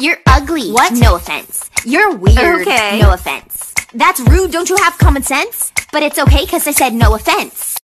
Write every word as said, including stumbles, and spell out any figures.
You're ugly. What? No offense. You're weird. Okay. No offense. That's rude. Don't you have common sense? But it's okay because I said no offense.